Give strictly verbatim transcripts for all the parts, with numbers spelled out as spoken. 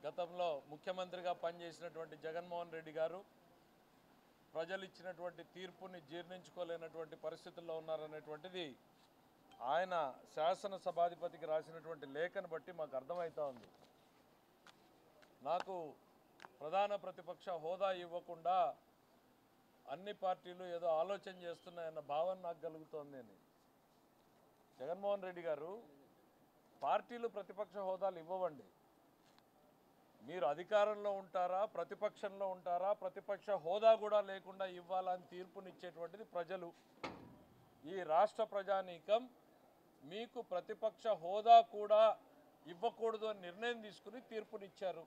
గతంలో ముఖ్యమంత్రిగా పనిచేసినటువంటి జగన్మోహన్ రెడ్డి గారు ప్రజలు ఇచ్చినటువంటి తీర్పుని జీర్ణించుకోలేనటువంటి పరిస్థితుల్లో ఉన్నారనేటువంటిది ఆయన శాసనసభాధిపతికి రాసినటువంటి లేఖను బట్టి మాకు అర్థమవుతా ఉంది. నాకు ప్రధాన ప్రతిపక్ష హోదా ఇవ్వకుండా అన్ని పార్టీలు ఏదో ఆలోచన చేస్తున్నాయన్న భావన నాకు కలుగుతోంది అని. జగన్మోహన్ రెడ్డి గారు, పార్టీలు ప్రతిపక్ష హోదాలు ఇవ్వవండి. మీరు అధికారంలో ఉంటారా, ప్రతిపక్షంలో ఉంటారా, ప్రతిపక్ష హోదా కూడా లేకుండా ఇవ్వాలని తీర్పునిచ్చేటువంటిది ప్రజలు. ఈ రాష్ట్ర ప్రజానీకం మీకు ప్రతిపక్ష హోదా కూడా ఇవ్వకూడదు అని నిర్ణయం తీసుకుని తీర్పునిచ్చారు.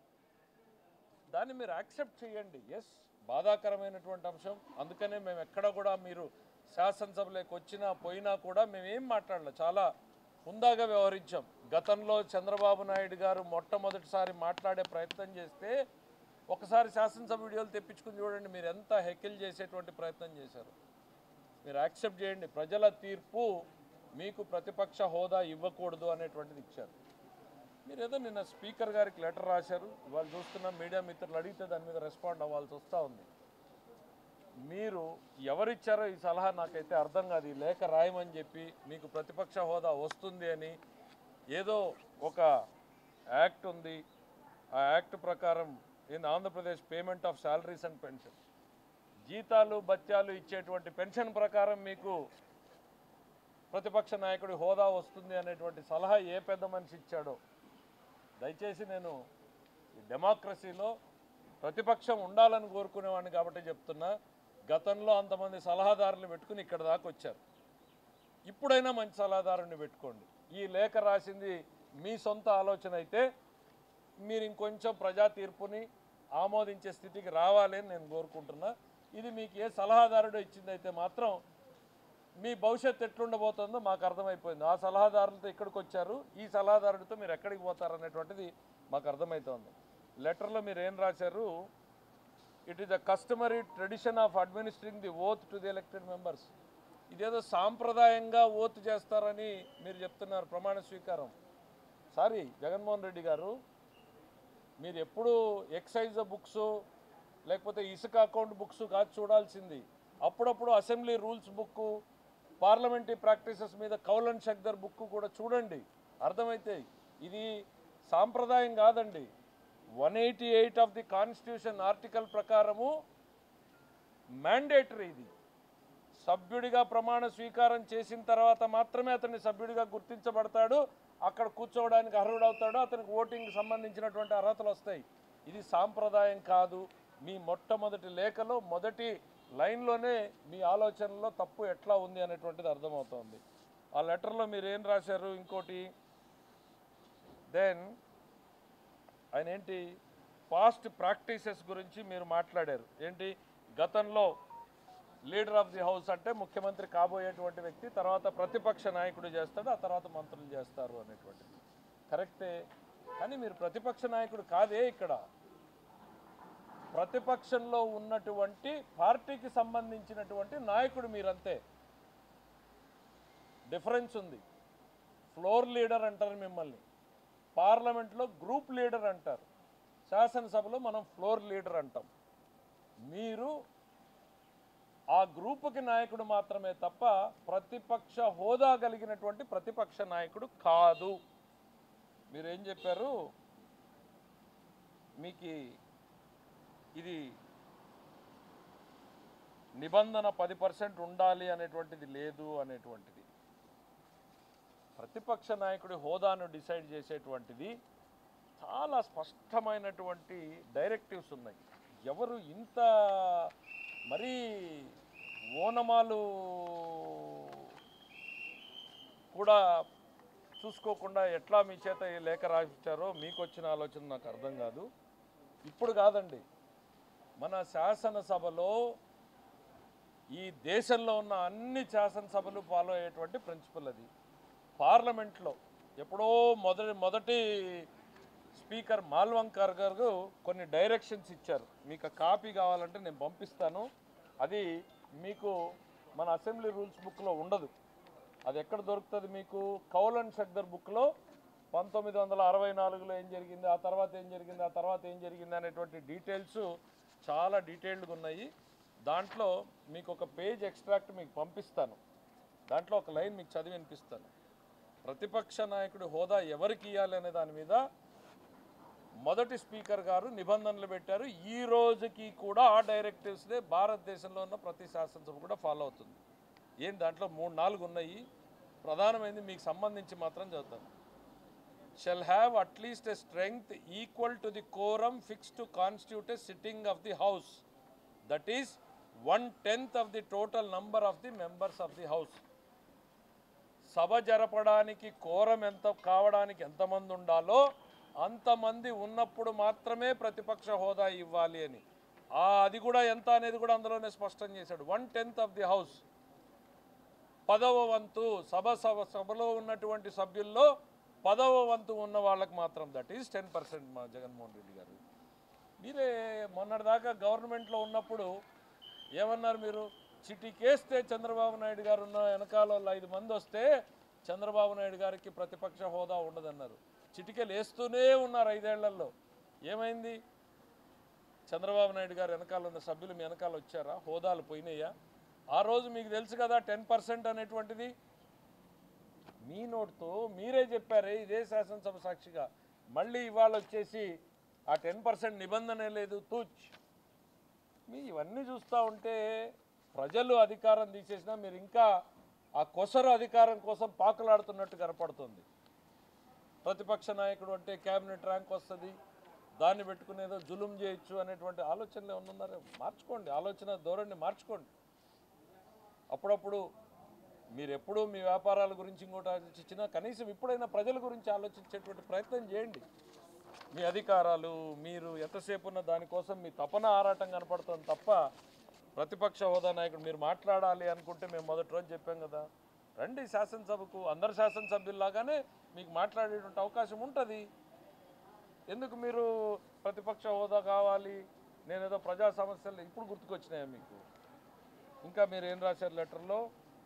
దాన్ని మీరు యాక్సెప్ట్ చేయండి. ఎస్, బాధాకరమైనటువంటి అంశం. అందుకనే మేము ఎక్కడ కూడా మీరు శాసనసభలోకి వచ్చినా పోయినా కూడా మేమేం మాట్లాడలే, చాలా హుందాగా వ్యవహరించాం. గతంలో చంద్రబాబు నాయుడు గారు మొట్టమొదటిసారి మాట్లాడే ప్రయత్నం చేస్తే ఒకసారి శాసనసభ వీడియోలు తెప్పించుకుని చూడండి, మీరు ఎంత హెకిల్ చేసేటువంటి ప్రయత్నం చేశారు. మీరు యాక్సెప్ట్ చేయండి. ప్రజల తీర్పు మీకు ప్రతిపక్ష హోదా ఇవ్వకూడదు అనేటువంటిది ఇచ్చారు. మీరు ఏదో నిన్న స్పీకర్ గారికి లెటర్ రాశారు. వాళ్ళు చూస్తున్న మీడియా మిత్రులు అడిగితే దాని మీద రెస్పాండ్ అవ్వాల్సి వస్తూ ఉంది. మీరు ఎవరిచ్చారో ఈ సలహా నాకైతే అర్థం కాదు. ఈ లేఖ రాయమని చెప్పి మీకు ప్రతిపక్ష హోదా వస్తుంది అని ఏదో ఒక యాక్ట్ ఉంది, ఆ యాక్ట్ ప్రకారం in Andhra Pradesh payment of salaries and pension, జీతాలు బత్యాలు ఇచ్చేటువంటి పెన్షన్ ప్రకారం మీకు ప్రతిపక్ష నాయకుడి హోదా వస్తుంది అనేటువంటి సలహా ఏ పెద్ద మనిషి ఇచ్చాడో. దయచేసి నేను ఈ డెమోక్రసీలో ప్రతిపక్షం ఉండాలని కోరుకునేవాడిని కాబట్టి చెప్తున్నా. గతంలో అంతమంది సలహాదారులు పెట్టుకుని ఇక్కడ దాకా వచ్చారు. ఇప్పుడైనా మంచి సలహాదారుని పెట్టుకోండి. ఈ లేఖ రాసింది మీ సొంత ఆలోచన అయితే మీరు ఇంకొంచెం ప్రజా తీర్పుని ఆమోదించే స్థితికి రావాలి అని నేను కోరుకుంటున్నా. ఇది మీకు ఏ సలహాదారుడు ఇచ్చిందైతే మాత్రం మీ భవిష్యత్తు ఎట్లుండబోతుందో మాకు అర్థమైపోయింది. ఆ సలహాదారులతో ఇక్కడికి వచ్చారు, ఈ సలహాదారుడితో మీరు ఎక్కడికి పోతారు అనేటువంటిది మాకు అర్థమవుతోంది. లెటర్లో మీరు ఏం రాశారు? It is the customary tradition of administering the oath to the elected members. ఇదేదో సాంప్రదాయంగా ఓత్ చేస్తారని మీరు చెప్తున్నారు, ప్రమాణ స్వీకారం. సారీ జగన్మోహన్ రెడ్డి గారు, మీరు ఎప్పుడు ఎక్సైజ్ బుక్స్ లేకపోతే ఇసుక అకౌంట్ బుక్స్ కాదు చూడాల్సింది. అప్పుడప్పుడు assembly rules book, parliamentary practices మీద కౌలన్ షక్దర్ బుక్ కూడా చూడండి, అర్థమైతే. ఇది సాంప్రదాయం కాదండి. One eighty eight of the constitution article ప్రకారము మ్యాండేటరీ. ఇది సభ్యుడిగా ప్రమాణ స్వీకారం చేసిన తర్వాత మాత్రమే అతన్ని సభ్యుడిగా గుర్తించబడతాడు, అక్కడ కూర్చోవడానికి అర్హుడవుతాడు, అతనికి ఓటింగ్కి సంబంధించినటువంటి అర్హతలు వస్తాయి. ఇది సాంప్రదాయం కాదు. మీ మొట్టమొదటి లేఖలో మొదటి లైన్లోనే మీ ఆలోచనలో తప్పు ఎట్లా ఉంది అనేటువంటిది అర్థమవుతోంది. ఆ లెటర్లో మీరు ఏం రాశారు? ఇంకోటి, దెన్ ఆయన ఏంటి పాస్ట్ ప్రాక్టీసెస్ గురించి మీరు మాట్లాడారు. ఏంటి, గతంలో లీడర్ ఆఫ్ ది హౌస్ అంటే ముఖ్యమంత్రి కాబోయేటువంటి వ్యక్తి, తర్వాత ప్రతిపక్ష నాయకుడు చేస్తాడు, ఆ తర్వాత మంత్రులు చేస్తారు అనేటువంటిది కరెక్టే. కానీ మీరు ప్రతిపక్ష నాయకుడు కాదే. ఇక్కడ ప్రతిపక్షంలో ఉన్నటువంటి పార్టీకి సంబంధించినటువంటి నాయకుడు మీరంతే. డిఫరెన్స్ ఉంది. ఫ్లోర్ లీడర్ అంటారు మిమ్మల్ని, పార్లమెంట్లో గ్రూప్ లీడర్ అంటారు, శాసనసభలో మనం ఫ్లోర్ లీడర్ అంటాం. మీరు ఆ గ్రూపుకి నాయకుడు మాత్రమే తప్ప ప్రతిపక్ష హోదా కలిగినటువంటి ప్రతిపక్ష నాయకుడు కాదు. మీరేం చెప్పారు? మీకు ఇది నిబంధన పది పర్సెంట్ ఉండాలి అనేటువంటిది లేదు అనేటువంటిది. ప్రతిపక్ష నాయకుడి హోదాను డిసైడ్ చేసేటువంటిది చాలా స్పష్టమైనటువంటి డైరెక్టివ్స్ ఉన్నాయి. ఎవరు ఇంత మరీ ఓనమాలు కూడా చూసుకోకుండా ఎట్లా మీ చేత ఈ లేఖ రాయించారో మీకు వచ్చిన ఆలోచన నాకు అర్థం కాదు. ఇప్పుడు కాదండి, మన శాసనసభలో ఈ దేశంలో ఉన్న అన్ని శాసనసభలు ఫాలో అయ్యేటువంటి ప్రిన్సిపల్ అది. పార్లమెంట్లో ఎప్పుడో మొదటి మొదటి స్పీకర్ మాల్వంకర్ గారు కొన్ని డైరెక్షన్స్ ఇచ్చారు. మీకు కాపీ కావాలంటే నేను పంపిస్తాను. అది మీకు మన అసెంబ్లీ రూల్స్ బుక్లో ఉండదు. అది ఎక్కడ దొరుకుతుంది మీకు? కౌలన్ షక్దర్ బుక్లో పంతొమ్మిది వందల అరవై నాలుగులో ఏం జరిగింది, ఆ తర్వాత ఏం జరిగింది, ఆ తర్వాత ఏం జరిగింది అనేటువంటి డీటెయిల్స్ చాలా డీటెయిల్డ్గా ఉన్నాయి. దాంట్లో మీకు ఒక పేజ్ ఎక్స్ట్రాక్ట్ మీకు పంపిస్తాను. దాంట్లో ఒక లైన్ మీకు చదివి వినిపిస్తాను. ప్రతిపక్ష నాయకుడి హోదా ఎవరికి ఇవ్వాలి అనే దాని మీద మొదటి స్పీకర్ గారు నిబంధనలు పెట్టారు. ఈ రోజుకి కూడా ఆ డైరెక్టివ్స్నే భారతదేశంలో ఉన్న ప్రతి శాసనసభ కూడా ఫాలో అవుతుంది. ఏం దాంట్లో మూడు నాలుగు ఉన్నాయి. ప్రధానమైనది మీకు సంబంధించి మాత్రం చదువుతాను. Shall have at least a strength equal to the quorum fix to constitute a sitting of the house, that is one tenth of the total number of the members of the house. సభ జరపడానికి quorum ఎంత కావడానికి ఎంతమంది ఉండాలో అంతమంది ఉన్నప్పుడు మాత్రమే ప్రతిపక్ష హోదా ఇవ్వాలి అని. ఆ అది కూడా ఎంత అనేది కూడా అందులోనే స్పష్టం చేశాడు. One tenth of the house, పదవ వంతు సభ సభ సభలో ఉన్నటువంటి సభ్యుల్లో పదవ వంతు ఉన్న వాళ్ళకి మాత్రం, దట్ ఈస్ టెన్ పర్సెంట్. మా జగన్మోహన్ రెడ్డి గారు మీరే మొన్నటిదాకా గవర్నమెంట్లో ఉన్నప్పుడు ఏమన్నారు మీరు? చిటికేస్తే చంద్రబాబు నాయుడు గారు ఉన్న వెనకాల ఐదు మంది వస్తే చంద్రబాబు నాయుడు గారికి ప్రతిపక్ష హోదా ఉండదన్నారు. చిటికెలు వేస్తూనే ఉన్నారు ఐదేళ్లలో. ఏమైంది? చంద్రబాబు నాయుడు గారు వెనకాల ఉన్న సభ్యులు మీ వెనకాల వచ్చారా? హోదాలు పోయినాయా? ఆ రోజు మీకు తెలుసు కదా టెన్ పర్సెంట్ అనేటువంటిది. మీ నోటితో మీరే చెప్పారే ఇదే శాసనసభ సాక్షిగా. మళ్ళీ ఇవాళ వచ్చేసి ఆ టెన్ పర్సెంట్ నిబంధనే లేదు తూచ్. మీ ఇవన్నీ చూస్తూ ఉంటే ప్రజలు అధికారం తీసేసినా మీరు ఇంకా ఆ కొసరు అధికారం కోసం పాకులాడుతున్నట్టు కనపడుతుంది. ప్రతిపక్ష నాయకుడు అంటే క్యాబినెట్ ర్యాంక్ వస్తుంది, దాన్ని పెట్టుకునేదో జులుం చేయొచ్చు అనేటువంటి ఆలోచనలు ఏమన్నా ఉన్నారో మార్చుకోండి. ఆలోచన ధోరణి మార్చుకోండి. అప్పుడప్పుడు మీరు ఎప్పుడూ మీ వ్యాపారాల గురించి ఇంకోటి ఆలోచించినా కనీసం ఇప్పుడైనా ప్రజల గురించి ఆలోచించేటువంటి ప్రయత్నం చేయండి. మీ అధికారాలు మీరు ఎంతసేపు ఉన్న దానికోసం మీ తపన ఆరాటం కనపడుతుంది తప్ప ప్రతిపక్ష హోదా నాయకుడు మీరు మాట్లాడాలి అనుకుంటే మేము మొదటి రోజు చెప్పాం కదా, రండి శాసనసభకు. అందరు శాసనసభ్యుల్లాగానే మీకు మాట్లాడేటువంటి అవకాశం ఉంటుంది. ఎందుకు మీరు ప్రతిపక్ష హోదా కావాలి, నేనేదో ప్రజా సమస్యలు ఇప్పుడు గుర్తుకొచ్చినాయా మీకు? ఇంకా మీరు ఏం రాశారు లెటర్లో?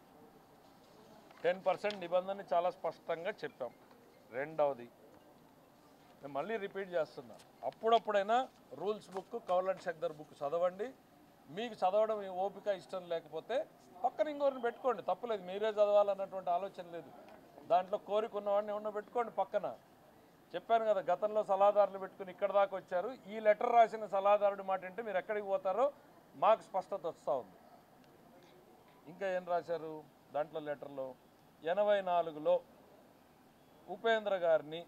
టెన్ పర్సెంట్ నిబంధన చాలా స్పష్టంగా చెప్పాం. రెండవది నేను మళ్ళీ రిపీట్ చేస్తున్నా, అప్పుడప్పుడైనా rules book, Kaul and Shakdher book చదవండి. మీకు చదవడం ఓపిక ఇష్టం లేకపోతే పక్కన ఇంకోరిని పెట్టుకోండి, తప్పులేదు. మీరే చదవాలన్నటువంటి ఆలోచన లేదు. దాంట్లో కోరిక ఉన్నవాడిని ఏమన్నా పెట్టుకోండి పక్కన. చెప్పాను కదా, గతంలో సలహాదారులు పెట్టుకుని ఇక్కడ దాకా వచ్చారు. ఈ లెటర్ రాసిన సలహాదారుడి మాట అంటే మీరు ఎక్కడికి పోతారో మాకు స్పష్టత వస్తూ ఉంది. ఇంకా ఏం రాశారు దాంట్లో లెటర్లో? ఎనభై నాలుగులో ఉపేంద్ర గారిని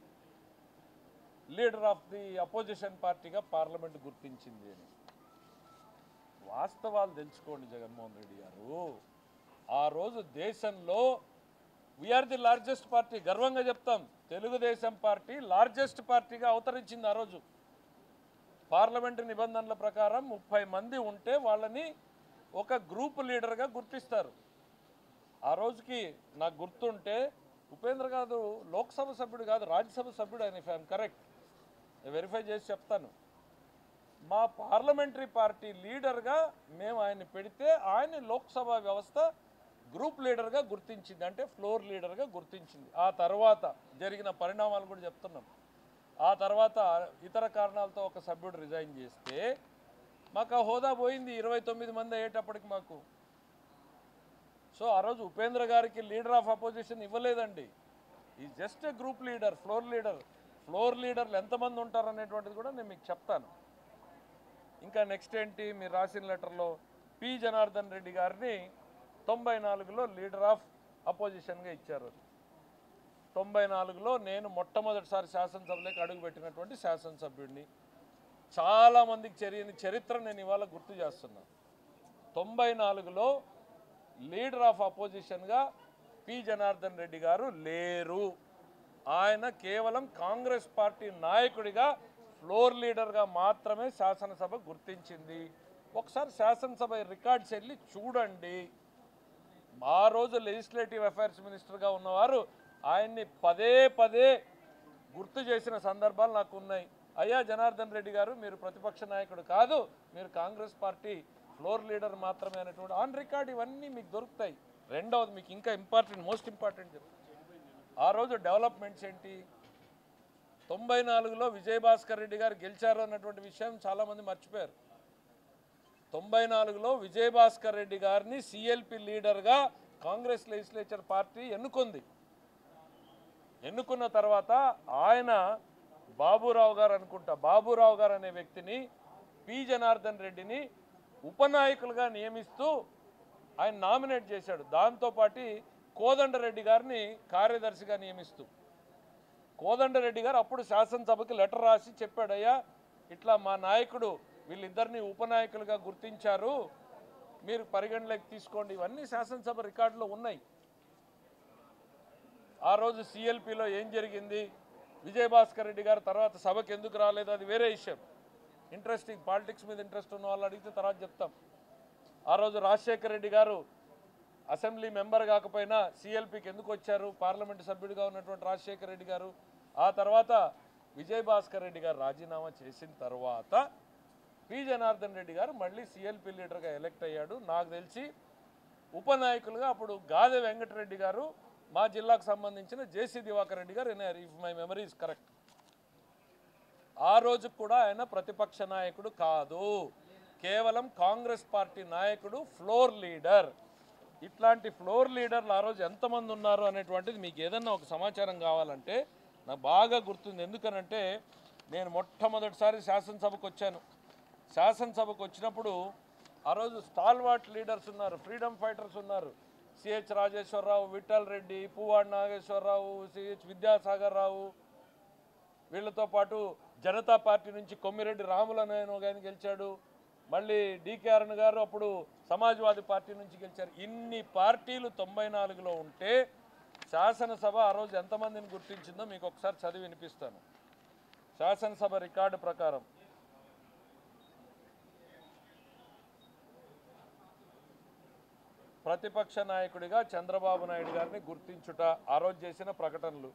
లీడర్ ఆఫ్ ది అపోజిషన్ పార్టీగా పార్లమెంట్ గుర్తించింది అని. వాస్తవాలు తెలుసుకోండి జగన్మోహన్ రెడ్డి గారు. ఆ రోజు దేశంలో వీఆర్ ది లార్జెస్ట్ పార్టీ, గర్వంగా చెప్తాం. తెలుగుదేశం పార్టీ లార్జెస్ట్ పార్టీగా అవతరించింది. ఆ రోజు పార్లమెంటు నిబంధనల ప్రకారం ముప్పై మంది ఉంటే వాళ్ళని ఒక గ్రూప్ లీడర్గా గుర్తిస్తారు. ఆ రోజుకి నాకు గుర్తుంటే ఉపేంద్ర కాదు లోక్సభ సభ్యుడు కాదు, రాజ్యసభ సభ్యుడు ఆయన. ఇఫ్ ఐఎమ్ కరెక్ట్, వెరిఫై చేసి చెప్తాను. మా పార్లమెంటరీ పార్టీ లీడర్గా మేము ఆయన్ని పెడితే ఆయన లోక్సభ వ్యవస్థ గ్రూప్ లీడర్గా గుర్తించింది, అంటే ఫ్లోర్ లీడర్గా గుర్తించింది. ఆ తర్వాత జరిగిన పరిణామాలు కూడా చెప్తున్నాం. ఆ తర్వాత ఇతర కారణాలతో ఒక సభ్యుడు రిజైన్ చేస్తే మాకు ఆ హోదా పోయింది. ఇరవై తొమ్మిది మంది అయ్యేటప్పటికి మాకు. సో ఆ రోజు ఉపేంద్ర గారికి లీడర్ ఆఫ్ అపోజిషన్ ఇవ్వలేదండి. ఈ just a group leader, floor leader. Floor లీడర్లు ఎంతమంది ఉంటారు అనేటువంటిది కూడా నేను మీకు చెప్తాను. ఇంకా నెక్స్ట్ ఏంటి మీరు రాసిన లెటర్లో? పి జనార్దన్ రెడ్డి గారిని తొంభై నాలుగులో లీడర్ ఆఫ్ అపోజిషన్గా ఇచ్చారు. తొంభై నాలుగులో నేను మొట్టమొదటిసారి శాసనసభలోకి అడుగుపెట్టినటువంటి శాసనసభ్యుడిని. చాలామందికి తెలియని చరిత్ర నేను ఇవాళ గుర్తు చేస్తున్నాను. తొంభై నాలుగులో లీడర్ ఆఫ్ అపోజిషన్గా పి జనార్దన్ రెడ్డి గారు లేరు. ఆయన కేవలం కాంగ్రెస్ పార్టీ నాయకుడిగా ఫ్లోర్ లీడర్గా మాత్రమే శాసనసభ గుర్తించింది. ఒకసారి శాసనసభ రికార్డ్స్ వెళ్ళి చూడండి. ఆ రోజు లెజిస్లేటివ్ అఫైర్స్ మినిస్టర్గా ఉన్నవారు ఆయన్ని పదే పదే గుర్తు చేసిన సందర్భాలు నాకు ఉన్నాయి. అయ్యా జనార్దన్ రెడ్డి గారు, మీరు ప్రతిపక్ష నాయకుడు కాదు, మీరు కాంగ్రెస్ పార్టీ ఫ్లోర్ లీడర్ మాత్రమే అనేటువంటి ఆన్ రికార్డ్ ఇవన్నీ మీకు దొరుకుతాయి. రెండవది మీకు ఇంకా ఇంపార్టెంట్, మోస్ట్ ఇంపార్టెంట్, ఆ రోజు డెవలప్మెంట్స్ ఏంటి? తొంభై నాలుగులో విజయభాస్కర్ రెడ్డి గారు గెలిచారు అన్నటువంటి విషయం చాలామంది మర్చిపోయారు. తొంభై నాలుగులో విజయభాస్కర్ రెడ్డి గారిని సిఎల్పి లీడర్గా కాంగ్రెస్ లెజిస్లేచర్ పార్టీ ఎన్నుకుంది. ఎన్నుకున్న తర్వాత ఆయన బాబురావు గారు అనుకుంటా బాబురావు గారు అనే వ్యక్తిని పి జనార్దన్ రెడ్డిని ఉపనాయకులుగా నియమిస్తూ ఆయన నామినేట్ చేశాడు. దాంతోపాటు కోదండరెడ్డి గారిని కార్యదర్శిగా నియమిస్తూ కోదండరెడ్డి గారు అప్పుడు శాసనసభకి లెటర్ రాసి చెప్పాడయ్యా, ఇట్లా మా నాయకుడు వీళ్ళిద్దరిని ఉపనాయకులుగా గుర్తించారు, మీరు పరిగణలోకి తీసుకోండి. ఇవన్నీ శాసనసభ రికార్డులో ఉన్నాయి. ఆ రోజు సిఎల్పిలో ఏం జరిగింది, విజయభాస్కర్ రెడ్డి గారు తర్వాత సభకు ఎందుకు రాలేదు, అది వేరే విషయం. ఇంట్రెస్టింగ్, పాలిటిక్స్ మీద ఇంట్రెస్ట్ ఉన్న వాళ్ళు అడిగితే తర్వాత చెప్తాం. ఆ రోజు రాజశేఖర్ రెడ్డి గారు అసెంబ్లీ మెంబర్ కాకపోయినా సిఎల్పికి ఎందుకు వచ్చారు, పార్లమెంటు సభ్యుడిగా ఉన్నటువంటి రాజశేఖర్ రెడ్డి గారు. ఆ తర్వాత విజయభాస్కర్ రెడ్డి గారు రాజీనామా చేసిన తర్వాత పి జనార్దన్ రెడ్డి గారు మళ్ళీ సిఎల్పి లీడర్గా ఎలక్ట్ అయ్యాడు. నాకు తెలిసి ఉపనాయకులుగా అప్పుడు గాదె వెంకటరెడ్డి గారు, మా జిల్లాకు సంబంధించిన జేసీ దివాకర్ రెడ్డి గారు అయినారు, if my memory is correct. ఆ రోజు కూడా ఆయన ప్రతిపక్ష నాయకుడు కాదు, కేవలం కాంగ్రెస్ పార్టీ నాయకుడు, ఫ్లోర్ లీడర్. ఇట్లాంటి ఫ్లోర్ లీడర్లు ఆ రోజు ఎంతమంది ఉన్నారు అనేటువంటిది మీకు ఏదన్నా ఒక సమాచారం కావాలంటే నాకు బాగా గుర్తుంది. ఎందుకనంటే నేను మొట్టమొదటిసారి శాసనసభకు వచ్చాను. శాసనసభకు వచ్చినప్పుడు ఆ రోజు స్టాల్వార్ట్ లీడర్స్ ఉన్నారు, ఫ్రీడమ్ ఫైటర్స్ ఉన్నారు. సిహెచ్ రాజేశ్వరరావు, విఠల్ రెడ్డి, పువ్వాడి నాగేశ్వరరావు, సిహెచ్ విద్యాసాగర్ రావు, వీళ్ళతో పాటు జనతా పార్టీ నుంచి కొమ్మిరెడ్డి రాములు అనే ఆయన గెలిచాడు. మళ్ళీ డికే అరుణ్ గారు అప్పుడు సమాజ్వాదీ పార్టీ నుంచి గెలిచారు. ఇన్ని పార్టీలు తొంభై నాలుగులో ఉంటే శాసనసభ ఆ రోజు ఎంతమందిని గుర్తించిందో మీకు ఒకసారి చదివి వినిపిస్తాను. శాసనసభ రికార్డు ప్రకారం ప్రతిపక్ష నాయకుడిగా చంద్రబాబు నాయుడు గారిని గుర్తించుట ఆ రోజు చేసిన ప్రకటనలు.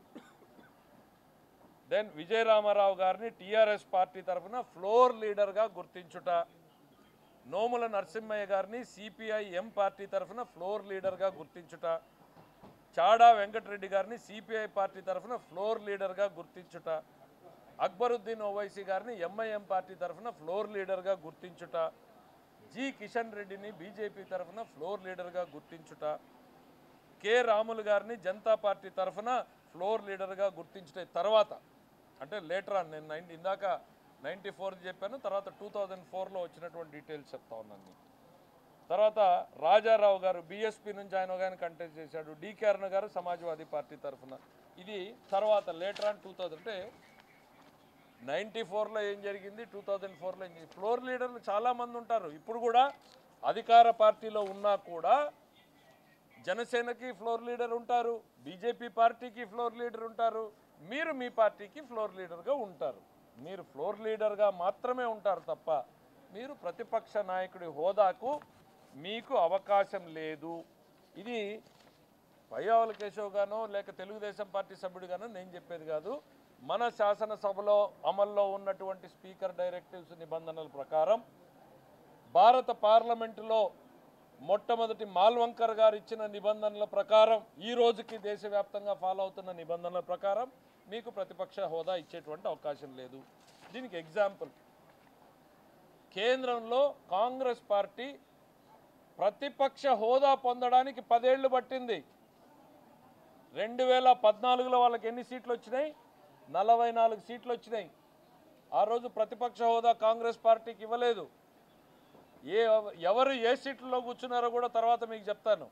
దెన్ విజయరామారావు గారిని టీఆర్ఎస్ పార్టీ తరఫున ఫ్లోర్ లీడర్గా గుర్తించుట. నోముల నరసింహయ్య గారిని సిపిఐ ఎం పార్టీ తరఫున ఫ్లోర్ లీడర్గా గుర్తించుట. చాడా వెంకటరెడ్డి గారిని సిపిఐ పార్టీ తరఫున ఫ్లోర్ లీడర్గా గుర్తించుట. అక్బరుద్దీన్ ఓవైసీ గారిని ఎంఐఎం పార్టీ తరఫున ఫ్లోర్ లీడర్గా గుర్తించుట. జి కిషన్ రెడ్డిని బీజేపీ తరఫున ఫ్లోర్ లీడర్గా గుర్తించుట. కె రాములు గారిని జనతా పార్టీ తరఫున ఫ్లోర్ లీడర్గా గుర్తించుట. తర్వాత అంటే లేటర్ ఆన్, నేను నైన్టీ ఇందాక నైంటీ ఫోర్ చెప్పాను, తర్వాత టూ థౌజండ్ ఫోర్లో వచ్చినటువంటి డీటెయిల్స్ చెప్తా ఉన్నాను. తర్వాత రాజారావు గారు బీఎస్పీ నుంచి ఆయన ఒక ఆయన కంటెస్ట్ చేశాడు. డికే అరుణ్ గారు సమాజ్వాదీ పార్టీ తరఫున. ఇది తర్వాత లేటర్ ఆన్ టూ థౌజండ్ అంటే నైంటీ ఫోర్లో ఏం జరిగింది, టూ థౌజండ్ ఫోర్లో ఏం జరిగింది. ఫ్లోర్ లీడర్లు చాలామంది ఉంటారు. ఇప్పుడు కూడా అధికార పార్టీలో ఉన్నా కూడా జనసేనకి ఫ్లోర్ లీడర్ ఉంటారు, బీజేపీ పార్టీకి ఫ్లోర్ లీడర్ ఉంటారు, మీరు మీ పార్టీకి ఫ్లోర్ లీడర్గా ఉంటారు. మీరు ఫ్లోర్ లీడర్గా మాత్రమే ఉంటారు తప్ప మీరు ప్రతిపక్ష నాయకుడి హోదాకు మీకు అవకాశం లేదు. ఇది పయ్యావుల కేశవ్ గానో లేక తెలుగుదేశం పార్టీ సభ్యుడిగానో నేను చెప్పేది కాదు. మన శాసనసభలో అమల్లో ఉన్నటువంటి స్పీకర్ డైరెక్టివ్స్ నిబంధనల ప్రకారం భారత పార్లమెంటులో మొట్టమొదటి మాల్వంకర్ గారు ఇచ్చిన నిబంధనల ప్రకారం ఈ రోజుకి దేశవ్యాప్తంగా ఫాలో అవుతున్న నిబంధనల ప్రకారం మీకు ప్రతిపక్ష హోదా ఇచ్చేటువంటి అవకాశం లేదు. దీనికి ఎగ్జాంపుల్, కేంద్రంలో కాంగ్రెస్ పార్టీ ప్రతిపక్ష హోదా పొందడానికి పదేళ్లు పట్టింది. రెండు వేల పద్నాలుగులో వాళ్ళకి ఎన్ని సీట్లు వచ్చినాయి? నలభై నాలుగు సీట్లు వచ్చినాయి. ఆ రోజు ప్రతిపక్ష హోదా కాంగ్రెస్ పార్టీకి ఇవ్వలేదు. ఏ ఎవరు ఏ సీట్లలో కూర్చున్నారో కూడా తర్వాత మీకు చెప్తాను.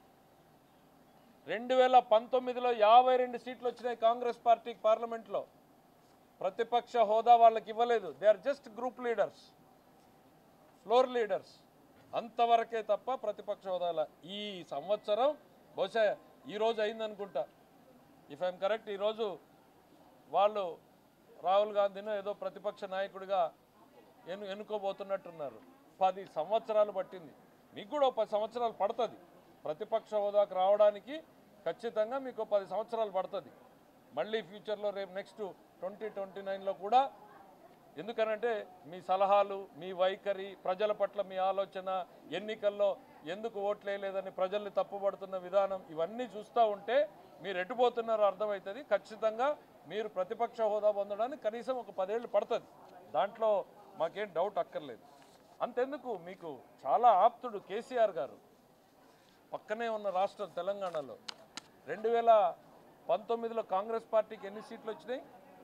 రెండు వేల పంతొమ్మిదిలో యాభై రెండు సీట్లు వచ్చినాయి కాంగ్రెస్ పార్టీకి పార్లమెంట్లో. ప్రతిపక్ష హోదా వాళ్ళకి ఇవ్వలేదు. They are just group leaders, floor leaders, అంతవరకే తప్ప ప్రతిపక్ష హోదా. ఈ సంవత్సరం బహుశా ఈరోజు అయిందనుకుంటా, ఇఫ్ ఐఎమ్ కరెక్ట్, ఈరోజు వాళ్ళు రాహుల్ గాంధీని ఏదో ప్రతిపక్ష నాయకుడిగా ఎన్ను ఎన్నుకోబోతున్నట్టున్నారు. పది సంవత్సరాలు పట్టింది. మీకు కూడా పది సంవత్సరాలు పడుతుంది ప్రతిపక్ష హోదాకు రావడానికి. ఖచ్చితంగా మీకు పది సంవత్సరాలు పడుతుంది. మళ్ళీ ఫ్యూచర్లో రేపు నెక్స్ట్ ట్వంటీ ట్వంటీ నైన్లో కూడా. ఎందుకనంటే మీ సలహాలు, మీ వైఖరి, ప్రజల పట్ల మీ ఆలోచన, ఎన్నికల్లో ఎందుకు ఓట్లు వేయలేదని ప్రజల్ని తప్పుపడుతున్న విధానం, ఇవన్నీ చూస్తూ ఉంటే మీరు ఎటుపోతున్నారో అర్థమవుతుంది. ఖచ్చితంగా మీరు ప్రతిపక్ష హోదా పొందడానికి కనీసం ఒక పదేళ్ళు పడుతుంది. దాంట్లో మాకేం డౌట్ అక్కర్లేదు. అంతెందుకు, మీకు చాలా ఆప్తుడు కేసీఆర్ గారు, పక్కనే ఉన్న రాష్ట్రం తెలంగాణలో రెండు వేల పంతొమ్మిదిలో కాంగ్రెస్ పార్టీకి ఎన్ని సీట్లు వచ్చినాయి?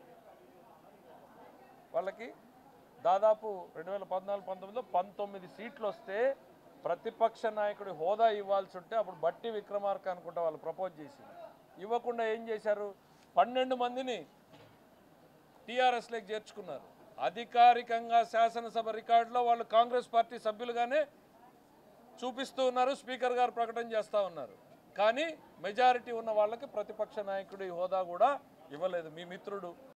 వాళ్ళకి దాదాపు రెండు వేల పద్నాలుగు పంతొమ్మిదిలో పంతొమ్మిది సీట్లు వస్తే ప్రతిపక్ష నాయకుడి హోదా ఇవ్వాల్సి ఉంటే అప్పుడు బట్టి విక్రమార్క అనుకుంటా వాళ్ళు ప్రపోజ్ చేసింది. ఇవ్వకుండా ఏం చేశారు? పన్నెండు మందిని టీఆర్ఎస్లోకి చేర్చుకున్నారు. అధికారికంగా శాసనసభ రికార్డులో వాళ్ళు కాంగ్రెస్ పార్టీ సభ్యులుగానే చూపిస్తూ ఉన్నారు, స్పీకర్ గారు ప్రకటన చేస్తూ ఉన్నారు. కానీ మెజారిటీ ఉన్న వాళ్ళకి ప్రతిపక్ష నాయకుడి హోదా కూడా ఇవ్వలేదు. మీ మిత్రుడు